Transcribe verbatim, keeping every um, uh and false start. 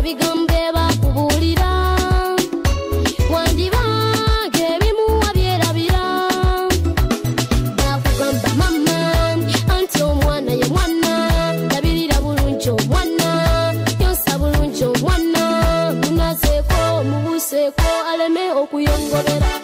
ebigambe bakubulira wandibange ebimu wabyerabira bakugamba mama anti omwana ye mwana labirira bulungi omwana yonsa bulungi omwana munazeeko mubuseeko aleme okuyongobera